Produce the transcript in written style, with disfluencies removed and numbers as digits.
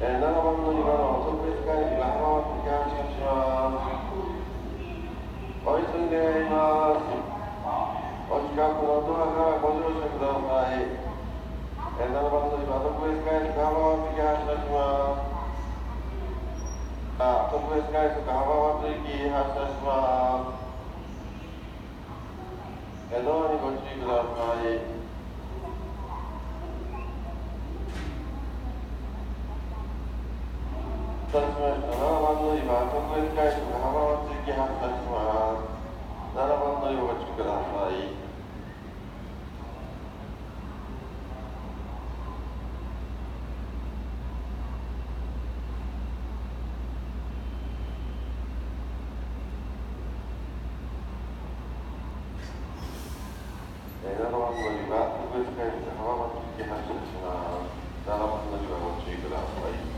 7番乗り場の特別会議が浜松に発車します。お急ぎ願います。お近くのドアからご乗車ください。7番乗り場特別快速浜松行き発車します。特別快速浜松行き発車します。ドアにご注意ください。7番乗り場特別快速浜松行き発車します。7番乗り場ご注意ください。7番乗り場特別快速浜松行き発車します。7番乗り場ご注意ください。